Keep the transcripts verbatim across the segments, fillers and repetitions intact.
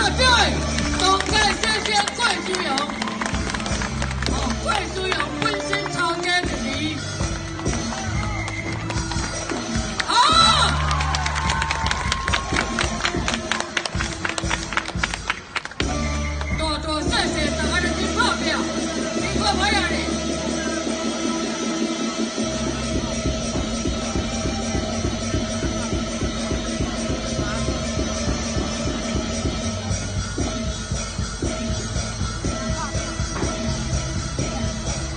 大队，总干谢谢桂书勇，哦，桂书勇温馨超给的你，好，多多谢谢大家的金票票，辛苦我呀你。 大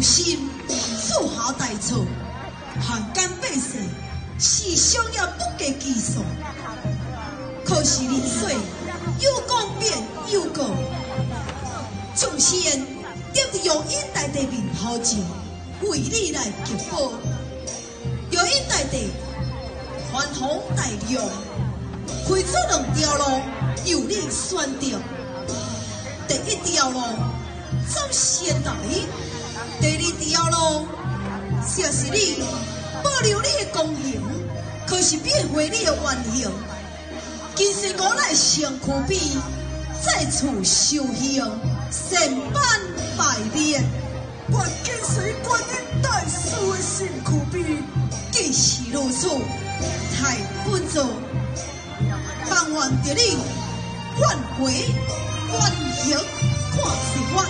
心，做好大错，汉奸百姓思想也不计其数。可是人说有讲变有讲，众仙得用因大地面好情，为你来结保。用因大地宽宏大量，开出两条路，由你选择。第一条路走先来，第二条路就是你保留你的公平，可是变回你的原形。今世我来上苦悲，再次受刑，善版百面。 我跟随观音大师的辛苦悲， 既是如此，太不足，但愿着你挽回原形，看是我。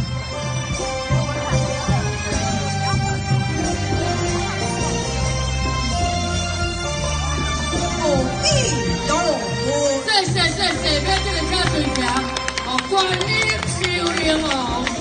阿弥陀佛。 谢谢谢谢，要这个车水桥，哦，观音修灵哦。